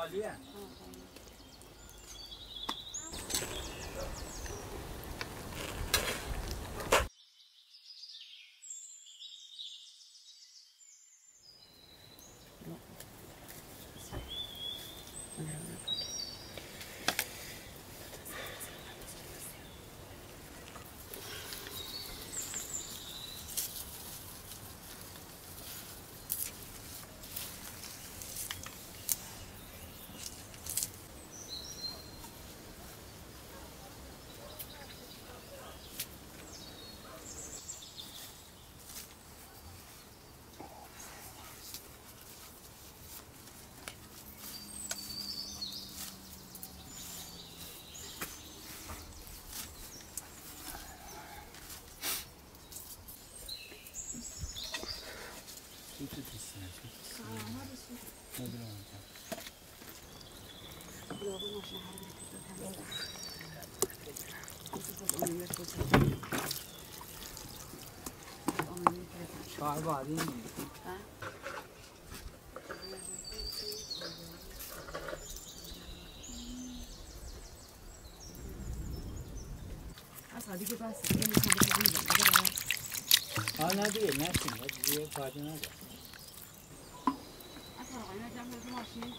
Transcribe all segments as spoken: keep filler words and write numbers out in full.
خالیه. شاید بعدی اصلا دیگه بس آه نه دیگه نشین دیگه فایده نداره اصلا آقای نجم برد ماشین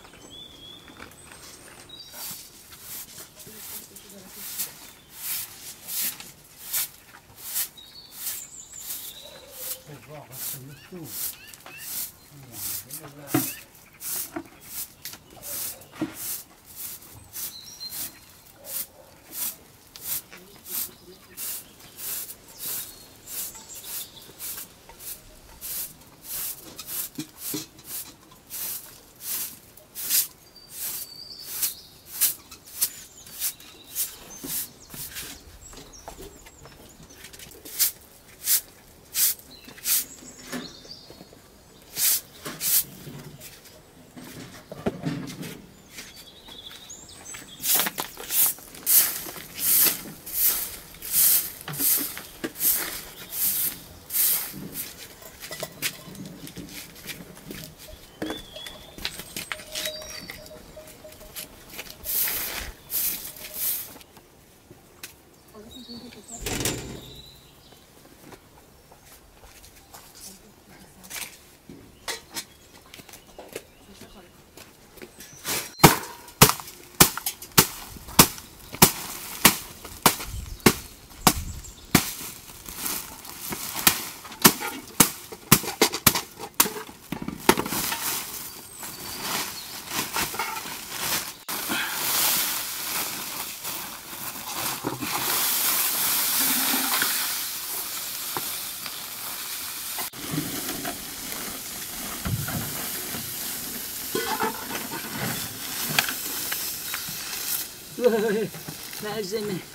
لازمه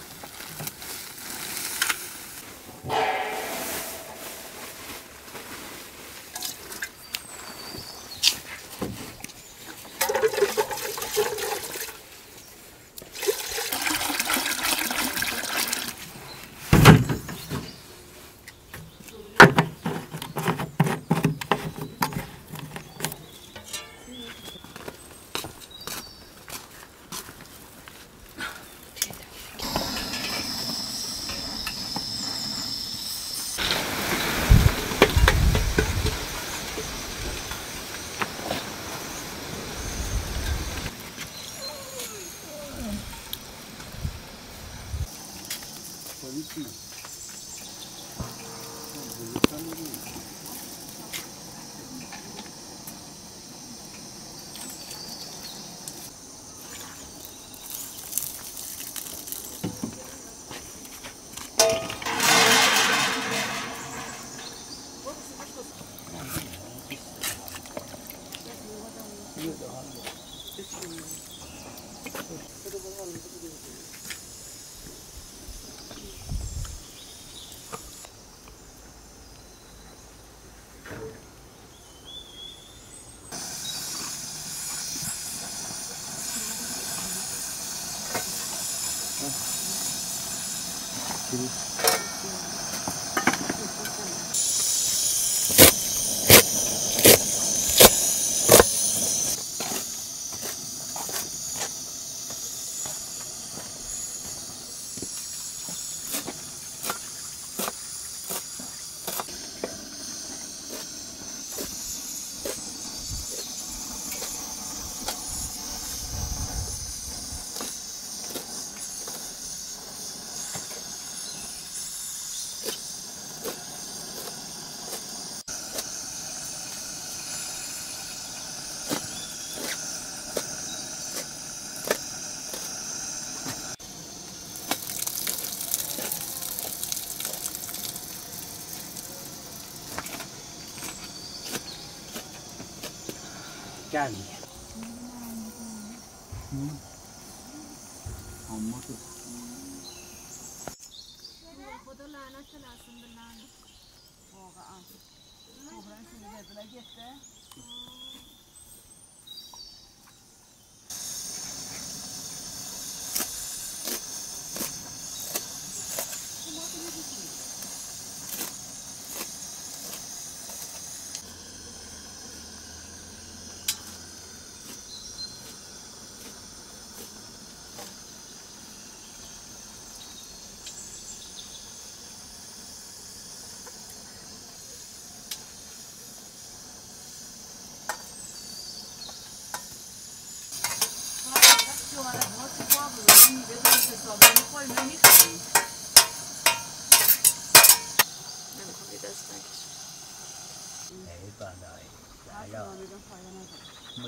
اما تو خدا لعنت کنه اصلا به لعنت واقعا کبران شده بلا گفته ای بلایی بلا مش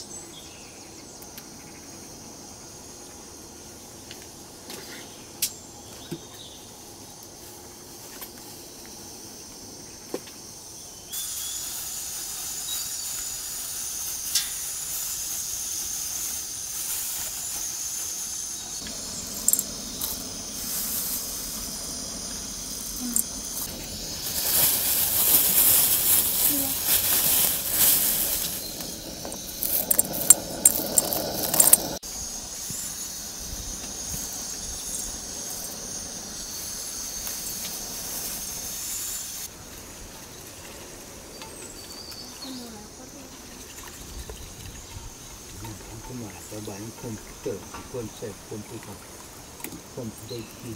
با این کامپیوتر کامپیوتر کامپیوتر کامپیوتر پیس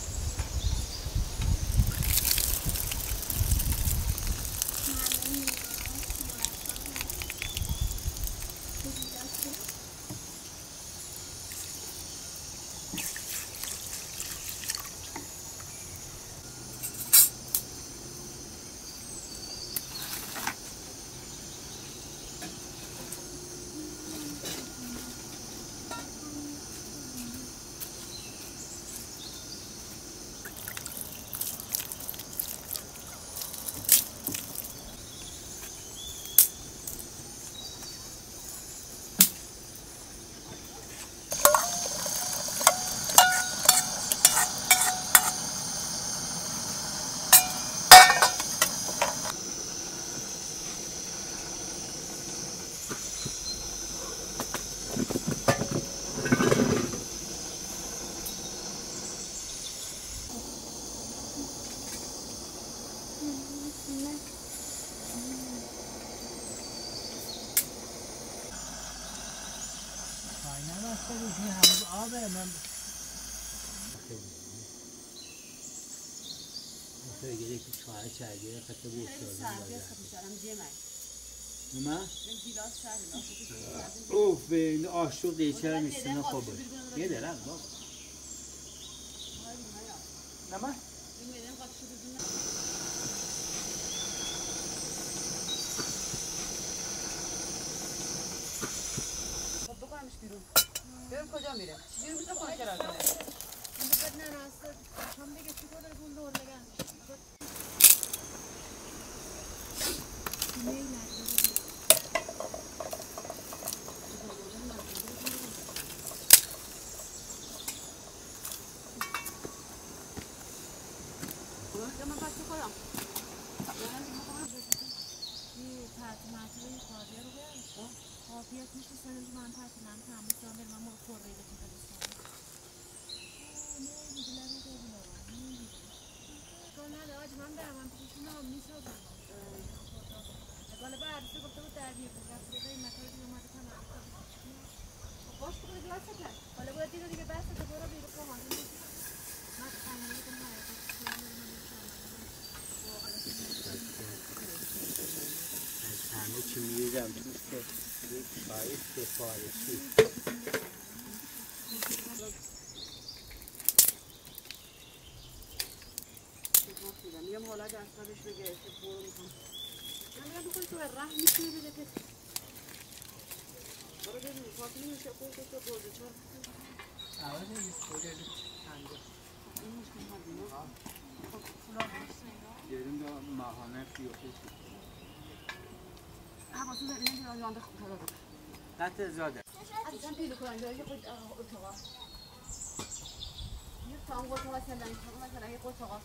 این هنوز آبه من خیلی گره که چای چرگیره خطه بود نه؟ اوه به این آشوق دیچه میستنه خوبه یه درم بابا نه؟ بریم کجا میره؟ چجوری میشه خونه کرد کنه؟ من بگید نه راسته هم بگه چی کنه بون دور لگن میل من بچه خودم یه تعطیماتی کاری رو بیارم آفیت میشه سنج من تعطیلم تمام کنم برم من خورده رو بکنم نه دیگه لبه دیگه لبه کار نداره آج من برم من پیشون هم میسازم غالبا عروسی گفته بود در بیار رفت دیگه این مطار دیگه اومده تمام باش بکنه دیگه بسته کرد حالا باید دیگه دیگه بسته که برو بیرو که حاضر نیست من خیلی کنم همه چی میریزم توست یک چای سفارشی میگم حالا اگه اصلا بهش بگه که برو میکنم من میگم بکنی تو راه میتونی بده که برو ببینی کافی نمیشه خود تو دوزه چون اول این خوده چنده این مشکل ها بینا خب فلان باشتن دیریم دا ماهانه فیوخی شد حواسو داریم که یانده خود بده قطع زاده عزیزم پیلو کنم جایی خود اتاقا یه تام اتاقا سلنگ تام مثلا یه اتاقا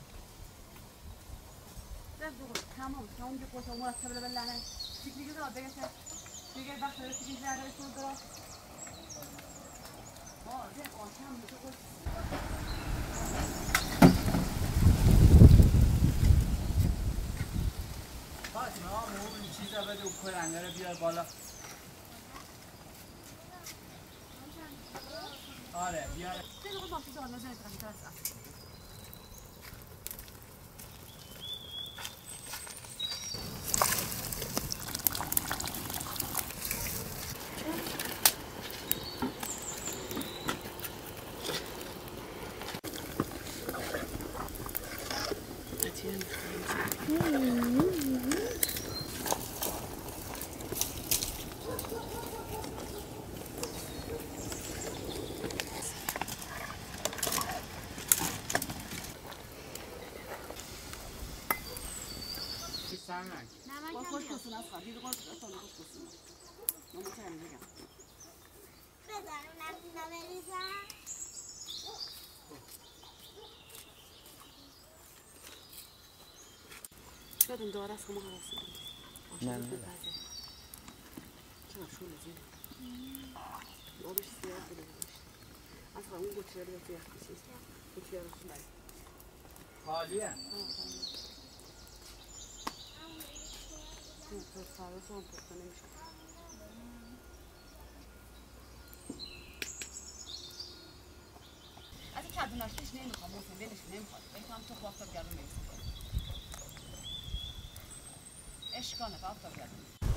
تمام تمام یه اتاق مرتب بلنه فکری که داد بگه دیگه وقت داره فکری زرده بسون درست آه زیر آشم میشه خود فاطمه ها اون چیزا بده و کلنگه رو بیار بالا آره بیار خیلی خود باشی دار نزنید کنم درست نمک با خوش کسون از خواهد دیگه باز اصلا خوش کسون من بچه هم بگم بذارونم اینا بریزم شاید اون داره از همه حراسی نه نه چرا شونه زیده آبش سیاه بوده باشت از خواهد اون گوچه رو بیاتی یخ بسیز گوچه رو بسید خالیه تو سارا سان پخته نمیشه از این کدوناشتش نمیخوام موسیم بلش نمیخواد بکنم تو آفتاب گردون بریسیم اشکانه به آفتاب گردون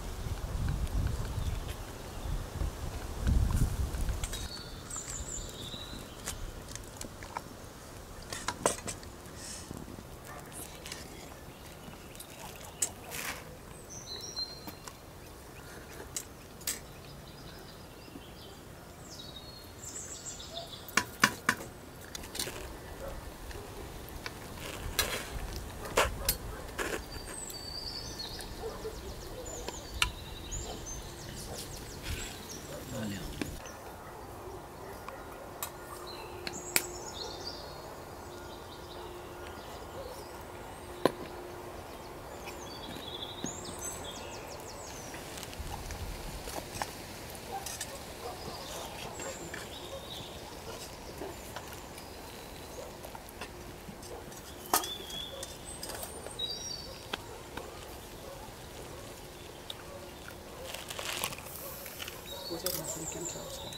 کجا می‌خوای کم چارج کنی؟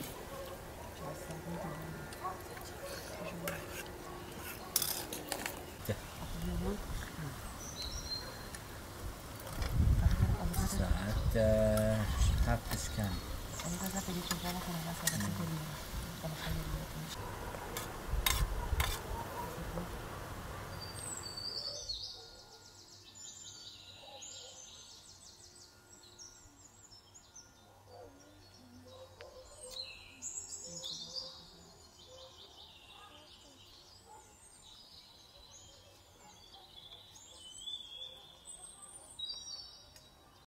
ساعت هفتش کم